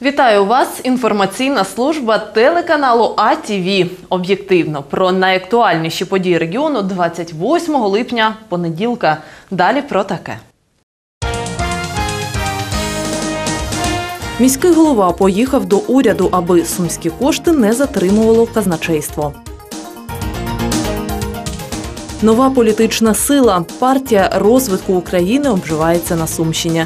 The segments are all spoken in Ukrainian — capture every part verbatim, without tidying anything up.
Вітаю вас! Інформаційна служба телеканалу А Т В. Об'єктивно про найактуальніші події регіону двадцять восьмого липня, понеділка. Далі про таке. Міський голова поїхав до уряду, аби сумські кошти не затримувало казначейство. Нова політична сила – партія розвитку України обживається на Сумщині.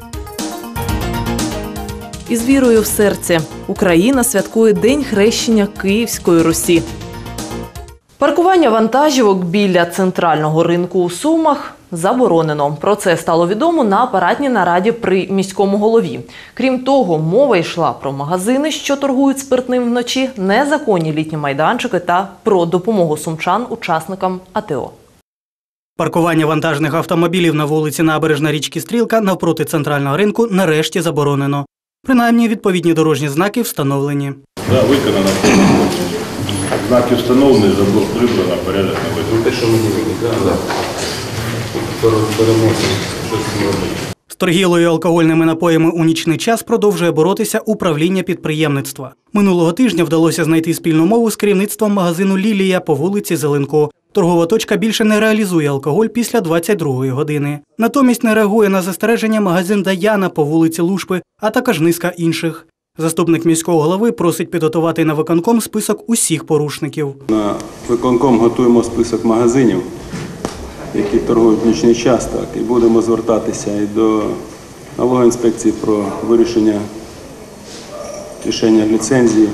Із вірою в серці Україна святкує День хрещення Київської Русі. Паркування вантажівок біля центрального ринку у Сумах заборонено. Про це стало відомо на апаратній нараді при міському голові. Крім того, мова йшла про магазини, що торгують спиртним вночі, незаконні літні майданчики та про допомогу сумчан учасникам А Т О. Паркування вантажних автомобілів на вулиці Набережна річки Стрілка навпроти центрального ринку нарешті заборонено. Принаймні, відповідні дорожні знаки встановлені. Да, виконано. Знаки встановлені, забор прибрано, порядок наведено. Те, що ми не так. З торгівлею алкогольними напоями у нічний час продовжує боротися управління підприємництва. Минулого тижня вдалося знайти спільну мову з керівництвом магазину «Лілія» по вулиці Зеленко. Торгова точка більше не реалізує алкоголь після двадцять другої години. Натомість не реагує на застереження магазин «Даяна» по вулиці Лушпи, а також низка інших. Заступник міського голови просить підготувати на виконком список усіх порушників. На виконком готуємо список магазинів, які торгують в нічний час, так, і будемо звертатися і до налогової інспекції про вирішення рішення ліцензії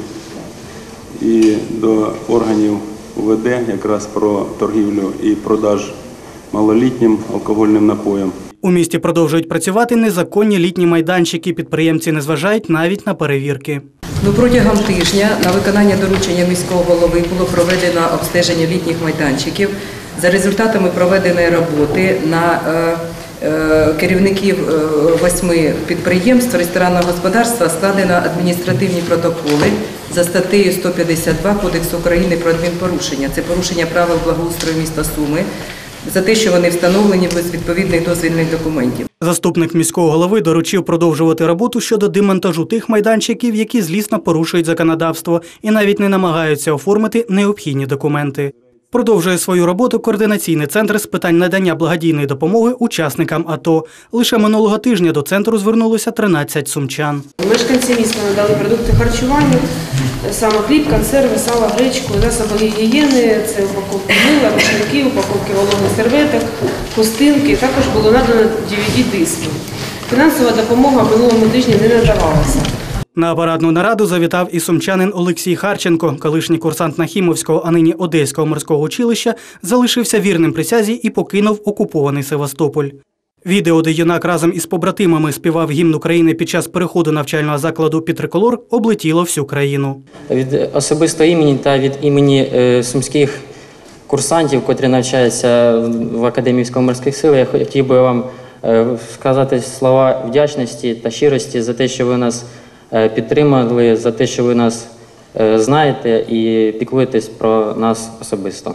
і до органів У В Д якраз про торгівлю і продаж малолітнім алкогольним напоям. У місті продовжують працювати незаконні літні майданчики. Підприємці не зважають навіть на перевірки. Ну, протягом тижня на виконання доручення міського голови було проведено обстеження літніх майданчиків. За результатами проведеної роботи на е, е, керівників е, восьми підприємств ресторанного господарства складено адміністративні протоколи за статтею сто п'ятдесят два Кодексу України про адмінпорушення. Це порушення правил благоустрою міста Суми за те, що вони встановлені без відповідних дозвільних документів. Заступник міського голови доручив продовжувати роботу щодо демонтажу тих майданчиків, які злісно порушують законодавство і навіть не намагаються оформити необхідні документи. Продовжує свою роботу координаційний центр з питань надання благодійної допомоги учасникам А Т О. Лише минулого тижня до центру звернулося тринадцять сумчан. Мешканці міста надали продукти харчування, саме хліб, консерви, сало, гречку, засоби гігієни, це упаковки мила, рушники, упаковки вологих серветок, хустинки. Також було надано ді ві ді-диски. Фінансова допомога минулому тижні не надавалася. На апаратну нараду завітав і сумчанин Олексій Харченко. Колишній курсант Нахімовського, а нині Одеського морського училища, залишився вірним присязі і покинув окупований Севастополь. Відео, де юнак разом із побратимами співав гімн України під час переходу навчального закладу під триколор, облетіло всю країну. Від особистого імені та від імені сумських курсантів, котрі навчаються в Академії військово-морських сил, я хотів би вам сказати слова вдячності та щирості за те, що ви нас підтримали, за те, що ви нас знаєте і піклуєтесь про нас особисто.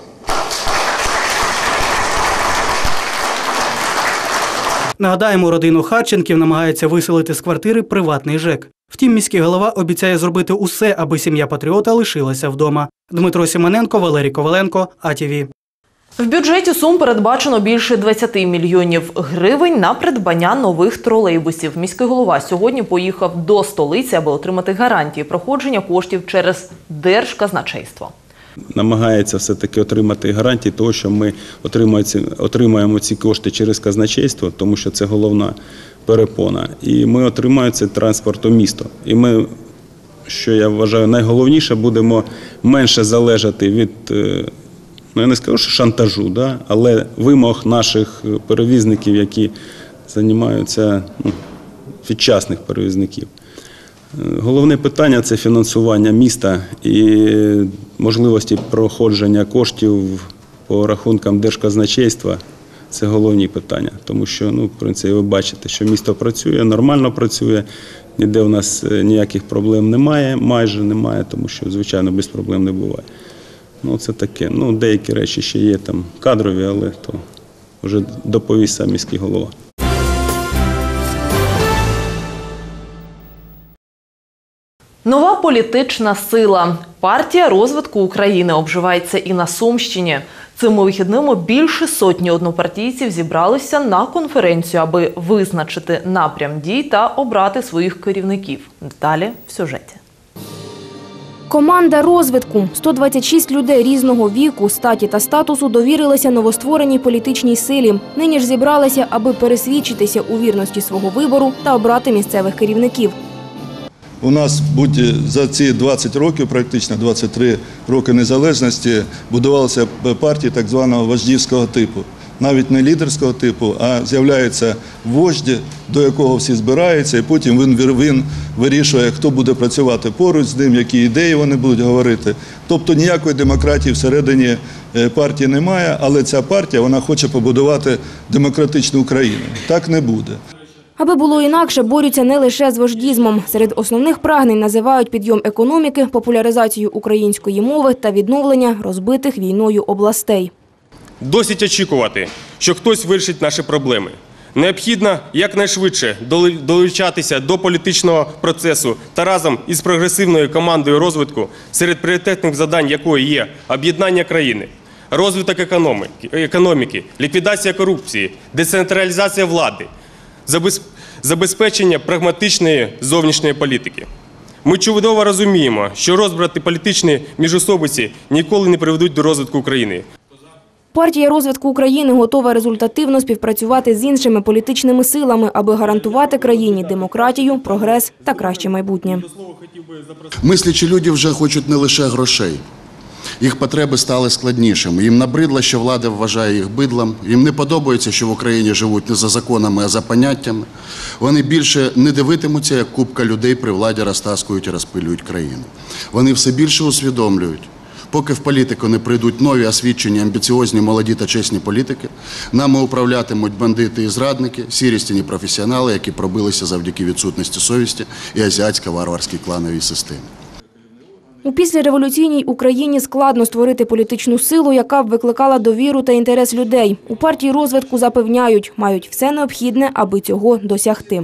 Нагадаємо, родину Харченків намагається виселити з квартири приватний ЖЕК. Втім, міський голова обіцяє зробити усе, аби сім'я патріота лишилася вдома. Дмитро Сімоненко, Валерій Коваленко, А Т В. В бюджеті Сум передбачено більше двадцяти мільйонів гривень на придбання нових тролейбусів. Міський голова сьогодні поїхав до столиці, аби отримати гарантії проходження коштів через Держказначейство. Намагається все-таки отримати гарантії того, що ми отримаємо ці кошти через казначейство, тому що це головна перепона. І ми отримаємо цей транспорт у місто. І ми, що я вважаю, найголовніше, будемо менше залежати від, ну я не скажу, що шантажу, да? але вимог наших перевізників, які займаються, ну, відчасних перевізників. Головне питання – це фінансування міста і можливості проходження коштів по рахункам Держказначейства. Це головні питання, тому що, ну, в принципі, ви бачите, що місто працює, нормально працює, ніде у нас ніяких проблем немає, майже немає, тому що, звичайно, без проблем не буває. Ну, це таке. Ну, деякі речі ще є там кадрові, але то вже доповість сам міський голова. Нова політична сила. Партія розвитку України обживається і на Сумщині. Цими вихідними більше сотні однопартійців зібралися на конференцію, аби визначити напрям дій та обрати своїх керівників. Деталі в сюжеті. Команда розвитку. сто двадцять шість людей різного віку, статі та статусу довірилися новоствореній політичній силі. Нині ж зібралися, аби пересвідчитися у вірності свого вибору та обрати місцевих керівників. У нас за ці двадцять років, практично двадцять три роки незалежності, будувалися партії так званого вождівського типу. Навіть не лідерського типу, а з'являється вождь, до якого всі збираються, і потім він, він вирішує, хто буде працювати поруч з ним, які ідеї вони будуть говорити. Тобто ніякої демократії всередині партії немає, але ця партія вона хоче побудувати демократичну Україну. Так не буде. Аби було інакше, борються не лише з вождізмом. Серед основних прагнень називають підйом економіки, популяризацію української мови та відновлення розбитих війною областей. Досить очікувати, що хтось вирішить наші проблеми. Необхідно якнайшвидше долучатися до політичного процесу та разом із прогресивною командою розвитку, серед пріоритетних завдань якої є об'єднання країни, розвиток економіки, ліквідація корупції, децентралізація влади, забезпечення прагматичної зовнішньої політики. Ми чудово розуміємо, що розбрати політичні міжособиці ніколи не приведуть до розвитку України. Партія розвитку України готова результативно співпрацювати з іншими політичними силами, аби гарантувати країні демократію, прогрес та краще майбутнє. Мислячі люди вже хочуть не лише грошей. Їх потреби стали складнішими. Їм набридло, що влада вважає їх бидлом. Їм не подобається, що в Україні живуть не за законами, а за поняттями. Вони більше не дивитимуться, як купка людей при владі розтаскують і розпилюють країну. Вони все більше усвідомлюють. Поки в політику не прийдуть нові освічені, амбіціозні, молоді та чесні політики, нами управлятимуть бандити і зрадники, сірістяні професіонали, які пробилися завдяки відсутності совісті і азіатсько-варварській клановій системі. У післяреволюційній Україні складно створити політичну силу, яка б викликала довіру та інтерес людей. У партії розвитку запевняють, мають все необхідне, аби цього досягти.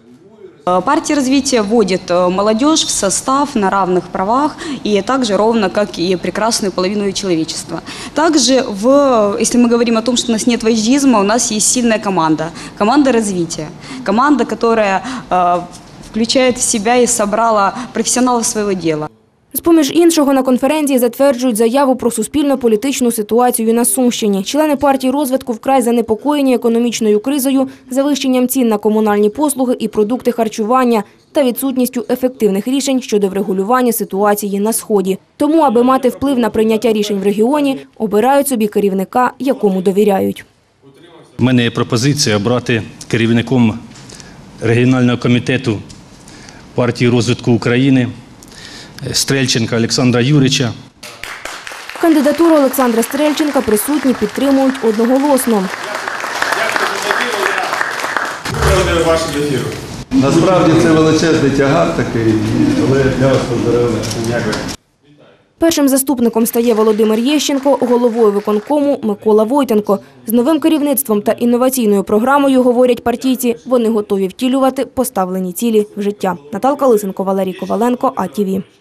Партия развития вводит молодежь в состав на равных правах и также ровно, как и прекрасную половину человечества. Также, в, если мы говорим о том, что у нас нет вождизма, у нас есть сильная команда, команда развития. Команда, которая э, включает в себя и собрала профессионалов своего дела. З-поміж іншого, на конференції затверджують заяву про суспільно-політичну ситуацію на Сумщині. Члени партії розвитку вкрай занепокоєні економічною кризою, завищенням цін на комунальні послуги і продукти харчування та відсутністю ефективних рішень щодо врегулювання ситуації на Сході. Тому, аби мати вплив на прийняття рішень в регіоні, обирають собі керівника, якому довіряють. У мене є пропозиція обрати керівником регіонального комітету партії розвитку України Стрельченка Олександра Юрійовича. Кандидатуру Олександра Стрельченка присутні підтримують одноголосно. Дякую за вашу довіру. Насправді це величезний тягар такий, але я вас поздоровляю. Дякую. Першим заступником стає Володимир Єщенко, головою виконкому Микола Войтенко. З новим керівництвом та інноваційною програмою, говорять партійці, вони готові втілювати поставлені цілі в життя. Наталка Лисенко, Валерій Коваленко, А Ті Ві.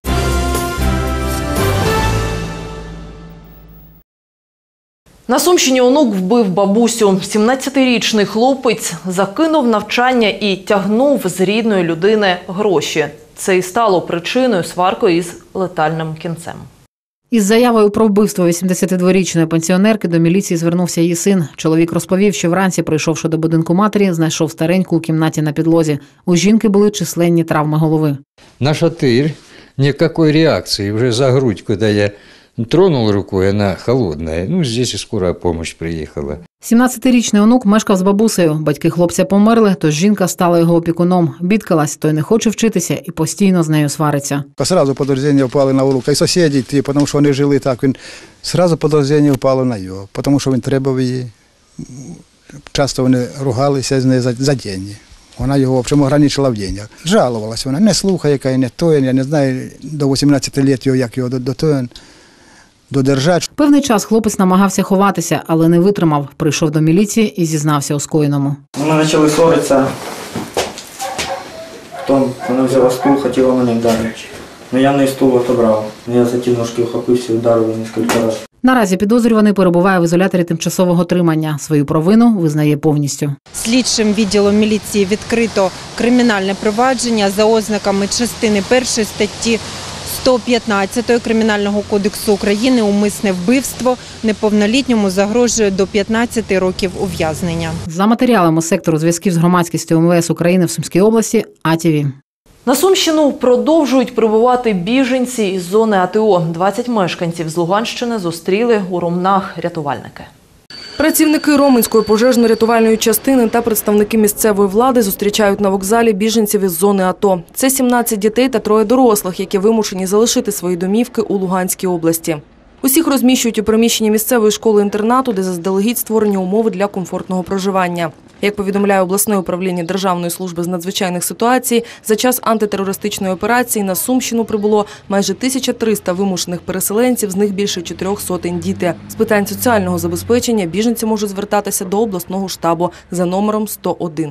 На Сумщині онук вбив бабусю. сімнадцятирічний хлопець закинув навчання і тягнув з рідної людини гроші. Це і стало причиною сварки із летальним кінцем. Із заявою про вбивство вісімдесятидворічної пенсіонерки до міліції звернувся її син. Чоловік розповів, що вранці, прийшовши до будинку матері, знайшов стареньку у кімнаті на підлозі. У жінки були численні травми голови. На шатырь никакой реакции. Уже за грудь, когда я тронул рукой, она холодная. Ну, здесь и скорая помощь приехала. сімнадцятирічний онук мешкав з бабусею. Батьки хлопця померли, тож жінка стала його опікуном. Бідкалась, той не хоче вчитися і постійно з нею свариться. Сразу подозріння впали на онука. І сусіди, ті, тому що вони жили так, він сразу подозріння впало на його, тому що він требував її. Часто вони ругалися з нею за, за день. Вона його, в общем, ограничила в деньгах. Жалувалася вона, не слухає, яка і не то, я не знаю, до вісімнадцяти років, як його до, до того. Додержать. Певний час хлопець намагався ховатися, але не витримав. Прийшов до міліції і зізнався у скоєному. Ми почали ссоритися. Потім вона взяла стул, хотіла мене вдарити. Ну я в неї стул отобрав. Я за ті ножки вхопився і вдарив її кілька разів. Наразі підозрюваний перебуває в ізоляторі тимчасового тримання. Свою провину визнає повністю. Слідчим відділом міліції відкрито кримінальне провадження за ознаками частини першої статті сто п'ятнадцять Кримінального кодексу України «Умисне вбивство». Неповнолітньому загрожує до п'ятнадцяти років ув'язнення. За матеріалами сектору зв'язків з громадськістю Ем Ве Ес України в Сумській області А Ті Ві. На Сумщину продовжують прибувати біженці із зони А Те О. двадцять мешканців з Луганщини зустріли у Ромнах рятувальники. Працівники Роменської пожежно-рятувальної частини та представники місцевої влади зустрічають на вокзалі біженців із зони А То. Це сімнадцять дітей та троє дорослих, які вимушені залишити свої домівки у Луганській області. Усіх розміщують у приміщенні місцевої школи-інтернату, де заздалегідь створені умови для комфортного проживання. Як повідомляє обласне управління Державної служби з надзвичайних ситуацій, за час антитерористичної операції на Сумщину прибуло майже тисяча триста вимушених переселенців, з них більше чотирьох сотень діти. З питань соціального забезпечення біженці можуть звертатися до обласного штабу за номером сто один.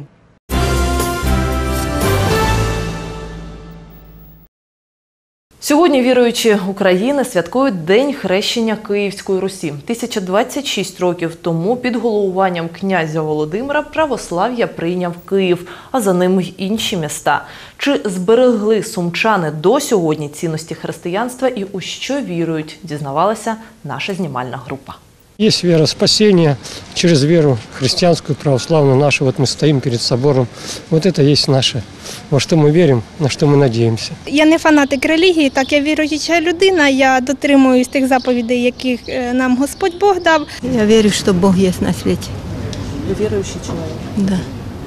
Сьогодні віруючі України святкують День хрещення Київської Русі. тисяча двадцять шість років тому під головуванням князя Володимира православ'я прийняв Київ, а за ним й інші міста. Чи зберегли сумчани до сьогодні цінності християнства і у що вірують, дізнавалася наша знімальна група. Есть вера спасения через веру христианскую, православную нашу. Вот мы стоим перед собором. Вот это есть наше, во что мы верим, на что мы надеемся. Я не фанатик релігії, так я віруюча людина. Я дотримуюсь тих заповідей, яких нам Господь Бог дав. Я вірю, що Бог є на світі. Ви віруючий чоловік? Да.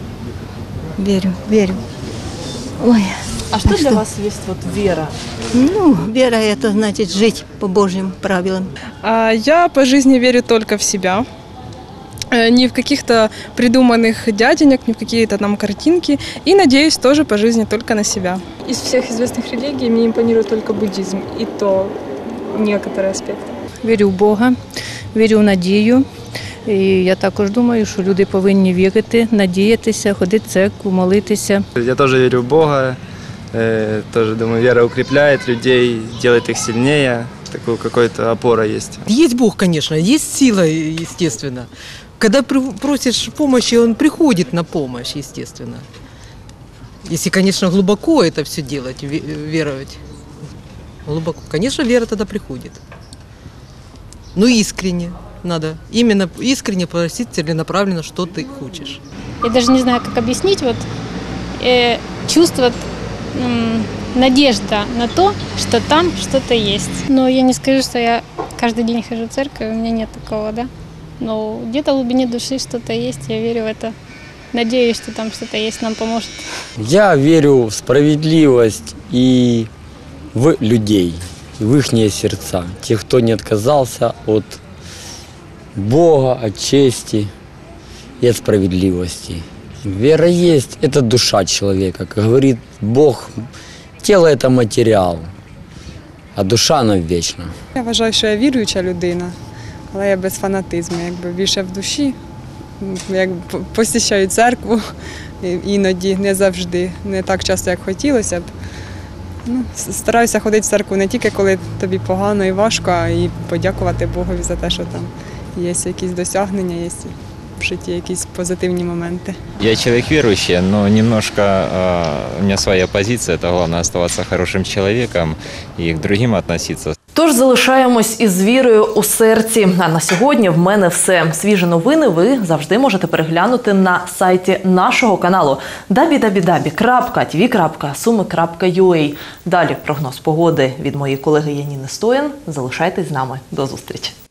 Верю, верю. Ой. А что для вас есть вот вера? Ну, вера – это значит жить по Божьим правилам. Я по жизни верю только в себя. Не в каких-то придуманных дяденек, не в какие-то там картинки. И надеюсь тоже по жизни только на себя. Из всех известных религий мне импонирует только буддизм. И то некоторые аспекты. Вірю в Бога, вірю в надію. І я також думаю, що люди повинні вірити, надіятися, ходити в церкву, молитися. Я теж вірю в Бога. Тоже, думаю, вера укрепляет людей, делает их сильнее, такую какая-то опора есть. Есть Бог, конечно, есть сила, естественно. Когда просишь помощи, Он приходит на помощь, естественно. Если, конечно, глубоко это все делать, веровать. Глубоко. Конечно, вера тогда приходит. Но искренне надо. Именно искренне просить целенаправленно, что ты хочешь. Я даже не знаю, как объяснить. Вот, э, чувство... надежда на то, что там что-то есть. Но я не скажу, что я каждый день хожу в церковь, у меня нет такого, да. Но где-то в глубине души что-то есть, я верю в это. Надеюсь, что там что-то есть, нам поможет. Я верю в справедливость и в людей, в их сердца. Тех, кто не отказался от Бога, от чести и от справедливости. Вера есть, это душа человека. Как говорит Бог, тело – это материал, а душа – она вечна. Я вважаю, що я віруюча людина, але я без фанатизму, якби більше в душі. Я посіщаю церкву іноді, не завжди, не так часто, як хотілося б. Ну, стараюся ходити в церкву не тільки, коли тобі погано і важко, а і подякувати Богові за те, що там є якісь досягнення, є в житті якісь позитивні моменти. Я человек верующий, но немножко э, у меня своя позиция. Это главное оставаться хорошим человеком и к другим относиться. Тож залишаємось із вірою у серці. А на сьогодні в мене все. Свіжі новини ви завжди можете переглянути на сайті нашого каналу дабл ю дабл ю дабл ю крапка ті ві крапка суми крапка ю а. Далі прогноз погоди від моєї колеги Яніни Стоян. Залишайтесь з нами. До зустрічі.